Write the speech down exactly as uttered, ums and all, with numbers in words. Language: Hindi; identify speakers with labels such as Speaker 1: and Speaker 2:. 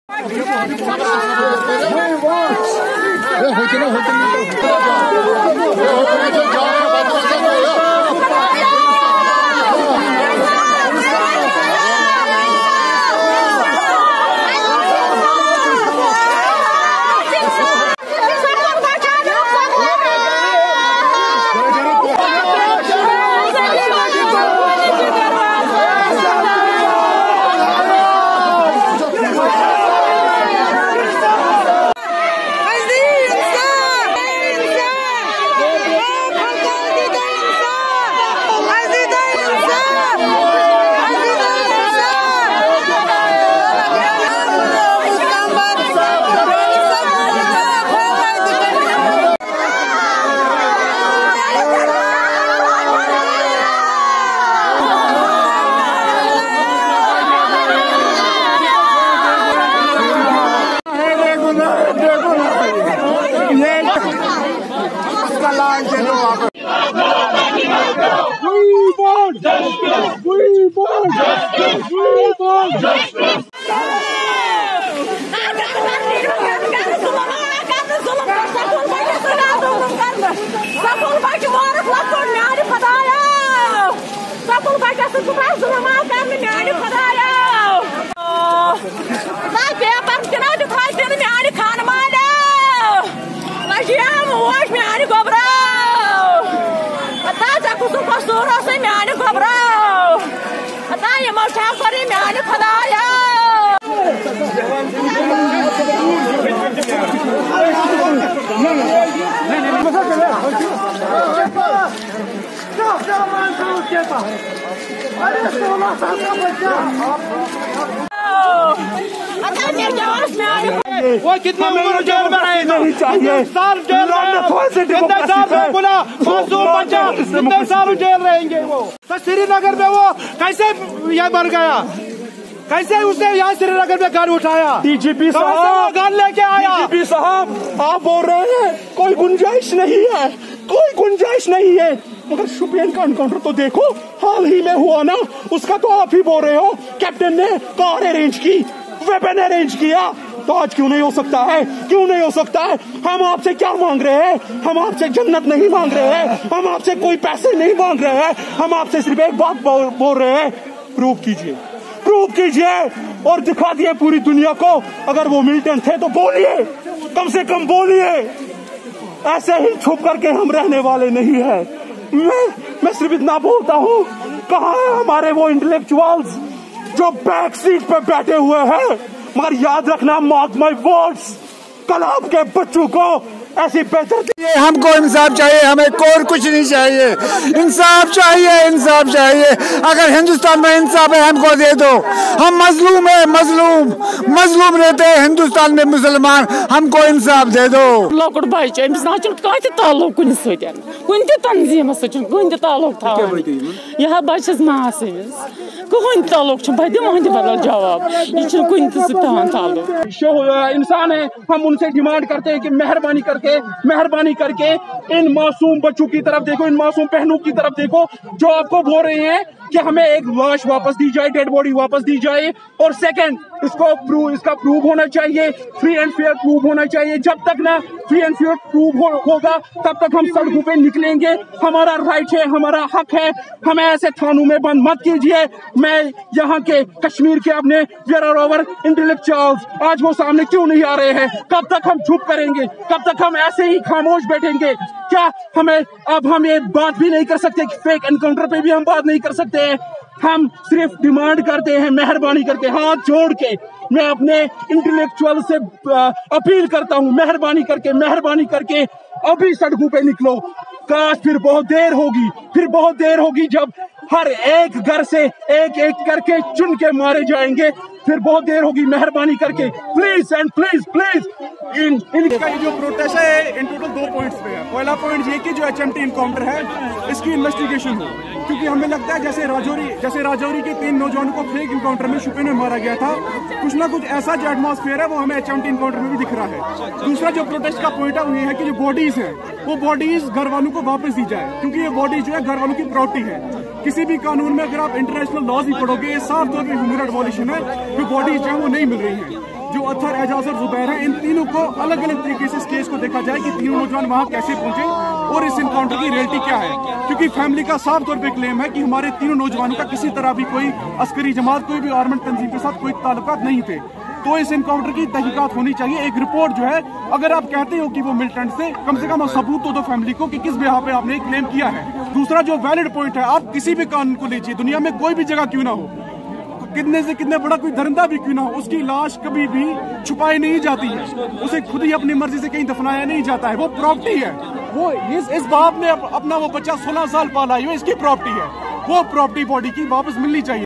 Speaker 1: वो कितने उम्र जेल में रहे नहीं चाहिए साल जेल में बोला मासूम बच्चा कितने साल जेल रहेंगे वो। तो श्रीनगर में वो कैसे ये मर गया, कैसे उसने यहाँ श्रीनगर में घर उठाया? डीजीपी साहब घर लेके आया। डीजीपी साहब आप बोल रहे हैं कोई गुंजाइश नहीं है, कोई गुंजाइश नहीं है, मगर शुपियन का एनकाउंटर तो देखो हाल ही में हुआ ना, उसका तो आप ही बोल रहे हो कैप्टन ने कार अरेंज की, वेपन अरेंज किया, तो आज क्यों नहीं हो सकता है? क्यों नहीं हो सकता है? हम आपसे क्या मांग रहे हैं? हम आपसे जन्नत नहीं मांग रहे हैं, हम आपसे कोई पैसे नहीं मांग रहे हैं, हम आपसे सिर्फ एक बात बोल रहे हैं, प्रूव कीजिए, प्रूव कीजिए और दिखा दिए पूरी दुनिया को। अगर वो मिलिटेंट थे तो बोलिए, कम से कम बोलिए, ऐसे ही छुप करके हम रहने वाले नहीं है। मैं मैं सिर्फ इतना बोलता हूँ, कहाँ है हमारे वो इंटेलेक्चुअल्स जो बैक सीट पे बैठे हुए हैं? मगर याद रखना, मार्क माय वर्ड्स, कल आपके बच्चों को ऐसी बेहतर चाहिए।
Speaker 2: हमको इंसाफ चाहिए, हमें कोई कुछ नहीं चाहिए, इंसाफ चाहिए, इंसाफ चाहिए। अगर हिंदुस्तान में इंसाफ है हमको दे दो, हम मजलूम है, मजलूम मजलूम रहते हैं हिंदुस्तान में मुसलमान, हमको इंसाफ दे दो।
Speaker 3: लकुट बच्चे अमिस ना ताल्लुक कुन सतन कुन तंजीम कुन ताल्लुक था यह बच्चस मास कहन ताल्लुक बह दिम बदल जवाब, यह कुन ताल्लुक।
Speaker 1: इंसान है, हम उनसे डिमांड करते हैं कि मेहरबानी करके मेहरबानी करके इन मासूम बच्चों की तरफ देखो, इन मासूम बहनों की तरफ देखो जो आपको बोल रहे हैं कि हमें एक लाश वापस दी जाए, डेड बॉडी वापस दी जाए, और सेकंड इसको प्रूव इसका प्रूव होना चाहिए, फ्री एंड फेयर प्रूव होना चाहिए। जब तक ना फ्री एंड फेयर प्रूव हो, होगा तब तक हम सड़कों पे निकलेंगे। हमारा राइट है, हमारा हक है, हमें ऐसे थानों में बंद मत कीजिए। मैं यहाँ के कश्मीर के अपने वेयर ओवर इंटेलेक्चुअल्स आज वो सामने क्यों नहीं आ रहे हैं? कब तक हम चुप करेंगे? कब तक हम ऐसे ही खामोश बैठेंगे? क्या हमें अब हम ये बात भी नहीं कर सकते कि फेक एनकाउंटर पे भी हम बात नहीं कर सकते? हम सिर्फ डिमांड करते हैं, मेहरबानी करके हाथ जोड़ के मैं अपने इंटेलेक्चुअल से अपील करता हूं, मेहरबानी करके मेहरबानी करके अभी सड़कों पे निकलो। काश फिर बहुत देर होगी, फिर बहुत देर होगी जब हर एक घर से एक एक करके चुन के मारे जाएंगे, फिर बहुत देर होगी। मेहरबानी करके प्लीज एंड प्लीज प्लीज इन
Speaker 4: इनका ये जो प्रोटेस्ट है इन टोटल दो पॉइंट्स पे है। पहला पॉइंट ये कि जो एचएमटी इनकाउंटर है इसकी इन्वेस्टिगेशन हो, क्योंकि हमें लगता है जैसे राजौरी जैसे राजौरी के तीन नौजवानों को फेक इनकाउंटर में शुपियन में मारा गया था, कुछ ना कुछ ऐसा जो एटमॉस्फेयर है वो हमें एचएमटी इनकाउंटर में भी दिख रहा है। दूसरा जो प्रोटेस्ट का पॉइंट है वो ये है कि जो बॉडीज है वो बॉडीज घर वालों को वापस दी जाए, क्योंकि ये बॉडीज जो है घर वालों की प्रॉपर्टी है। किसी भी कानून में अगर आप इंटरनेशनल लॉज ही पढ़ोगे, ये साफ तौर पर ह्यूमन राइट वॉल्यूशन है, जो बॉडीज जो है वो नहीं मिल रही है। जो अत्थर, एजाज और जुबैर हैं, इन तीनों को अलग अलग तरीके से इस केस को देखा जाए कि तीनों नौजवान वहां कैसे पहुंचे और इस इनकाउंटर की रियलिटी क्या है। क्योंकि फैमिली का साफ तौर पे क्लेम है कि हमारे तीनों नौजवानों का किसी तरह भी कोई अस्करी जमात, कोई भी आर्मेड तंजीम के साथ कोई ताल्लुकात नहीं थे। तो इस इनकाउंटर की तहकीकात होनी चाहिए। एक रिपोर्ट जो है, अगर आप कहते हो कि वो मिलिटेंट से, कम से कम सबूत तो दो फैमिली को कि किस बिहार पे आपने क्लेम किया है। दूसरा जो वैलिड पॉइंट है, आप किसी भी कानून को लीजिए, दुनिया में कोई भी जगह क्यों ना हो, कितने से कितने बड़ा कोई दरिंदा भी क्यों ना हो, उसकी लाश कभी भी छुपाई नहीं जाती है, उसे खुद ही अपनी मर्जी से कहीं दफनाया नहीं जाता है। वो प्रॉपर्टी है, वो इस, इस बाप ने अप, अपना वो बच्चा सोलह साल पाला है, इसकी प्रॉपर्टी है, वो प्रॉपर्टी बॉडी की वापस मिलनी चाहिए।